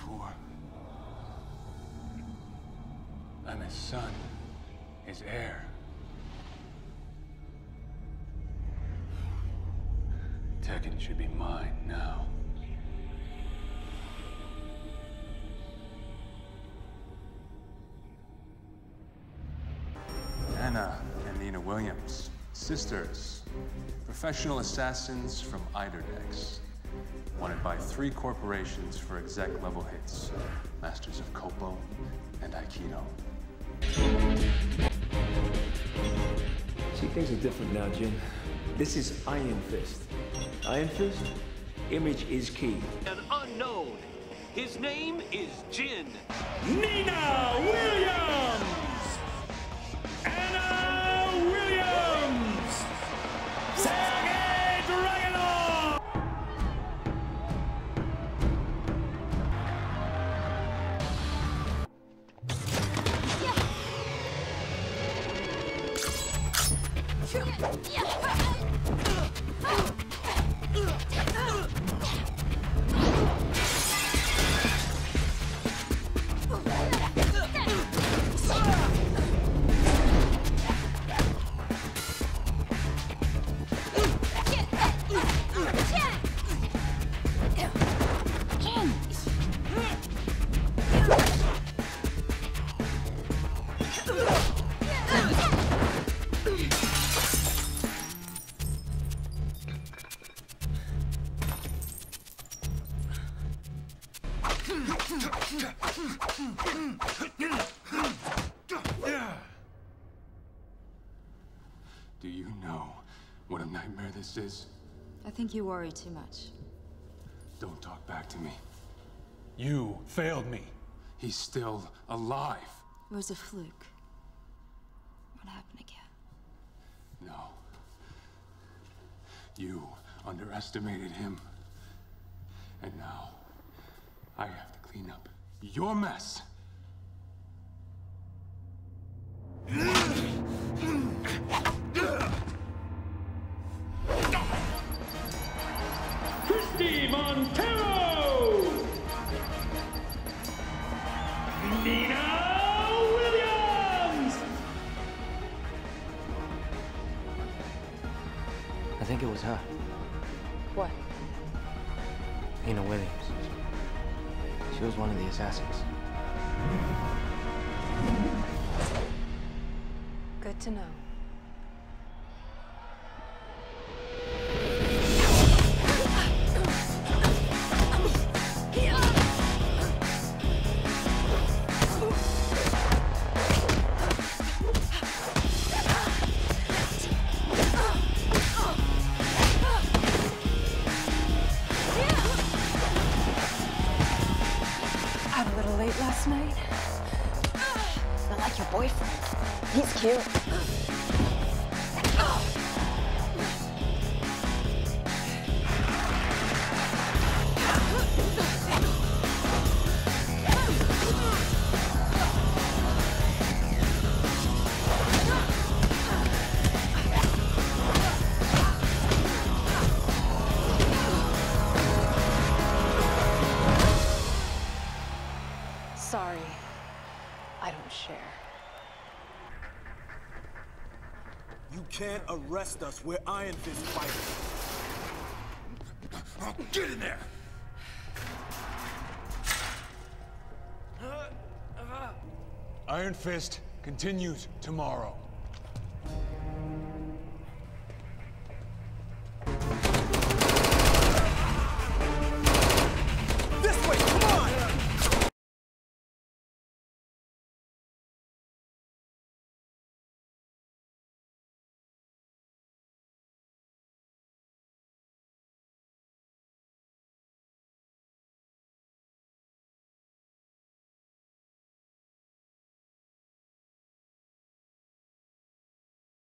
before. I'm his son, his heir. Tekken should be mine now. Anna and Nina Williams, sisters, professional assassins from Eiderdex. Wanted by 3 corporations for exec-level hits. Masters of Kopo and Aikido. See, things are different now, Jin. This is Iron Fist. Iron Fist? Image is key. An unknown. His name is Jin. Nina Williams! Anna Williams! Sergei Dragunov! Do you know what a nightmare this is? I think you worry too much. Don't talk back to me. You failed me. He's still alive. It was a fluke. What happened again? No. You underestimated him. And now, I have to clean up your mess. Christy Montero! Nina Williams! I think it was her. What? Nina Williams. She was one of the assassins. Good to know. Out a little late last night. I like your boyfriend. He's cute. Sorry, I don't share. You can't arrest us. We're Iron Fist fighters. Get in there! Iron Fist continues tomorrow.